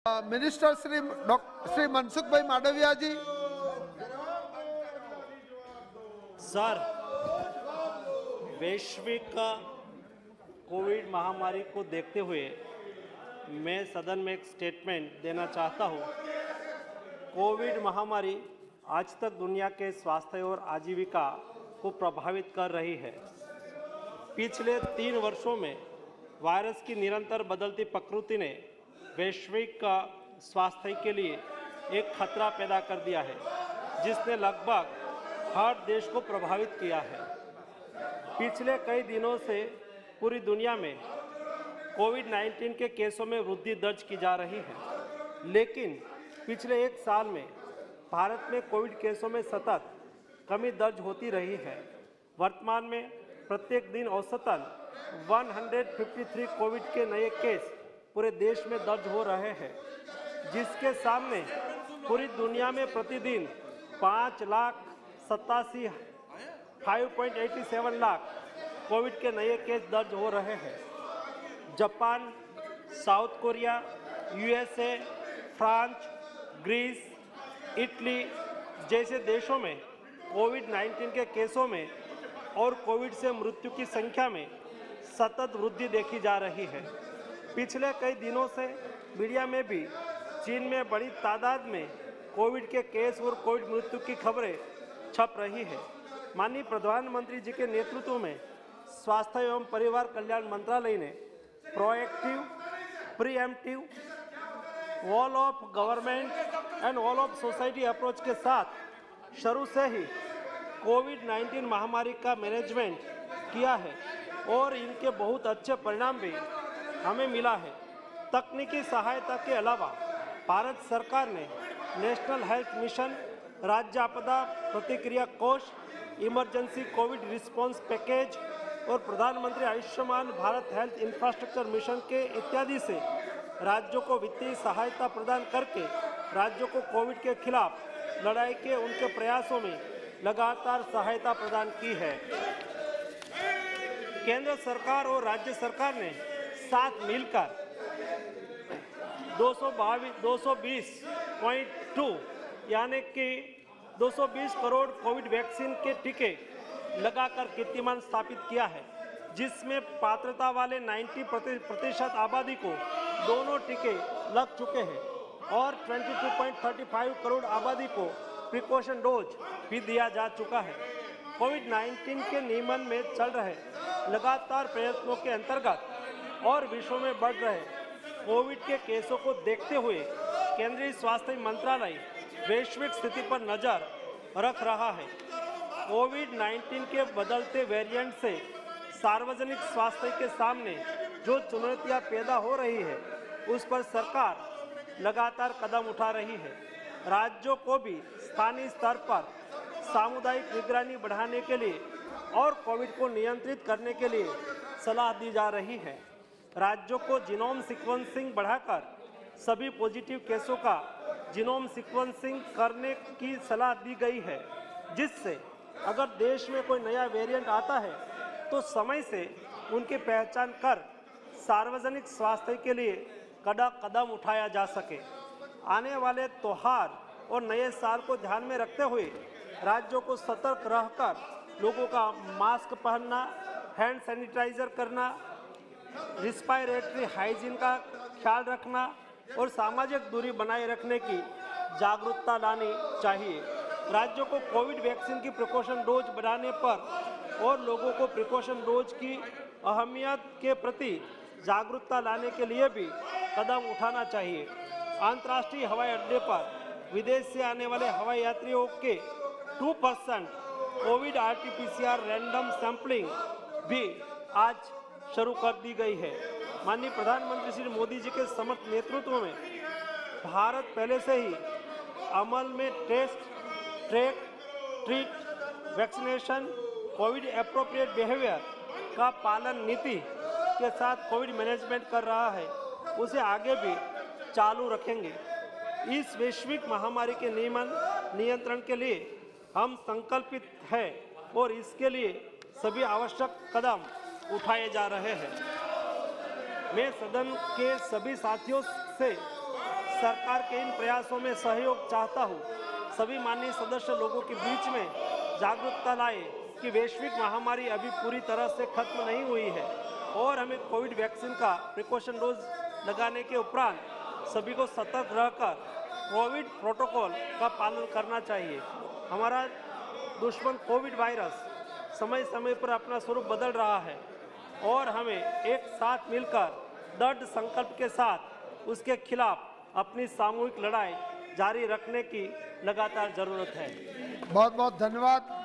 Minister Shri Mansukh bhai Mandaviya ji. Sir, वैश्विक covid महामारी को देखते हुए मैं सदन में एक स्टेटमेंट देना चाहता हूं। कोविड महामारी आज तक दुनिया के स्वास्थ्य और आजीविका को प्रभावित कर रही है। पिछले 3 वर्षों में वायरस की निरंतर बदलती प्रकृति ने वैश्विक स्वास्थ्य के लिए एक खतरा पैदा कर दिया है, जिसने लगभग हर देश को प्रभावित किया है। पिछले कई दिनों से पूरी दुनिया में कोविड-19 के केसों में वृद्धि दर्ज की जा रही है, लेकिन पिछले 1 साल में भारत में कोविड केसों में सतत कमी दर्ज होती रही है। वर्तमान में प्रत्येक दिन औसतन 153 कोविड के नए केस पूरे देश में दर्ज हो रहे हैं, जिसके सामने पूरी दुनिया में प्रतिदिन 5,87,587 लाख कोविड के नए केस दर्ज हो रहे हैं। Japan, South Korea, USA, France, Greece, Italy जैसे देशों में कोविड-19 के केसों में और कोविड से मृत्यु की संख्या में सतत वृद्धि देखी जा रही है। पिछले कई दिनों से मीडिया में भी चीन में बड़ी तादाद में कोविड के केस और कोविड मृत्यु की खबरें छप रही है। माननीय प्रधानमंत्री जी के नेतृत्व में स्वास्थ्य एवं परिवार कल्याण मंत्रालय ने proactive, preemptive, all of government and all of society approach के साथ शुरू से ही कोविड-19 महामारी का मैनेजमेंट किया है और इनके बहुत अच्छे परिणाम भी हमें मिला है। तकनीकी सहायता के अलावा भारत सरकार ने नेशनल हेल्थ मिशन, राज्य आपदा प्रतिक्रिया कोष, इमरजेंसी कोविड रिस्पांस पैकेज और प्रधानमंत्री Ayushman Bharat health infrastructure mission के इत्यादि से राज्यों को वित्तीय सहायता प्रदान करके राज्यों को कोविड के खिलाफ लड़ाई के उनके प्रयासों में लगातार सहायता प्रदान की है। केंद्र सरकार और राज्य सरकार ने साथ मिलकर 220.2 यानी कि 220 करोड़ कोविड वैक्सीन के टीके लगाकर कीर्तिमान स्थापित किया है, जिसमें पात्रता वाले 90% आबादी को दोनों टीके लग चुके हैं और 22.35 करोड़ आबादी को प्रिकॉशन डोज भी दिया जा चुका है। कोविड-19 के नियमन में चल रहे लगातार प्रयत्नों के अंतर्गत और विश्व में बढ़ रहे कोविड के केसों को देखते हुए केंद्रीय स्वास्थ्य मंत्रालय वैश्विक स्थिति पर नजर रख रहा है। कोविड-19 के बदलते वेरिएंट से सार्वजनिक स्वास्थ्य के सामने जो चुनौतियां पैदा हो रही है, उस पर सरकार लगातार कदम उठा रही है। राज्यों को भी स्थानीय स्तर पर सामुदायिक निगरानी बढ़ाने के लिए और कोविड को नियंत्रित करने के लिए सलाह दी जा रही है। राज्यों को जीनोम सीक्वेंसिंग बढ़ाकर सभी पॉजिटिव केसों का जीनोम सीक्वेंसिंग करने की सलाह दी गई है, जिससे अगर देश में कोई नया वेरिएंट आता है तो समय से उनकी पहचान कर सार्वजनिक स्वास्थ्य के लिए कदम उठाया जा सके। आने वाले त्योहार और नए साल को ध्यान में रखते हुए राज्यों को सतर्क रहकर लोगों का मास्क पहनना, हैंड सैनिटाइजर करना, रिस्पायरेटरी हाइजीन का ख्याल रखना और सामाजिक दूरी बनाए रखने की जागरूकता लानी चाहिए। राज्यों को कोविड वैक्सीन की प्रिकॉशन डोज बढ़ाने पर और लोगों को प्रिकॉशन डोज की अहमियत के प्रति जागरूकता लाने के लिए भी कदम उठाना चाहिए। अंतर्राष्ट्रीय हवाई अड्डे पर विदेश से आने वाले हवाई यात्रियों के 2% कोविड RT-PCR रैंडम सैंपलिंग भी आज शुरू कर दी गई है। माननीय प्रधानमंत्री श्री मोदी जी के समर्थ नेतृत्व में भारत पहले से ही अमल में test, track, treat, vaccination, covid appropriate behaviour का पालन नीति के साथ कोविड मैनेजमेंट कर रहा है, उसे आगे भी चालू रखेंगे। इस वैश्विक महामारी के नियंत्रण के लिए हम संकल्पित हैं और इसके लिए सभी आवश्यक कदम उठाए जा रहे हैं। मैं सदन के सभी साथियों से सरकार के इन प्रयासों में सहयोग चाहता हूँ। सभी माननीय सदस्य लोगों के बीच में जागरूकता लाए कि वैश्विक महामारी अभी पूरी तरह से खत्म नहीं हुई है और हमें कोविड वैक्सीन का प्रिकॉशन डोज लगाने के उपरांत सभी को सतर्क रहकर कोविड प्रोटोकॉल का पालन करना चाहिए। हमारा दुश्मन कोविड वायरस समय समय पर अपना स्वरूप बदल रहा है और हमें एक साथ मिलकर दृढ़ संकल्प के साथ उसके खिलाफ अपनी सामूहिक लड़ाई जारी रखने की लगातार जरूरत है। बहुत बहुत धन्यवाद।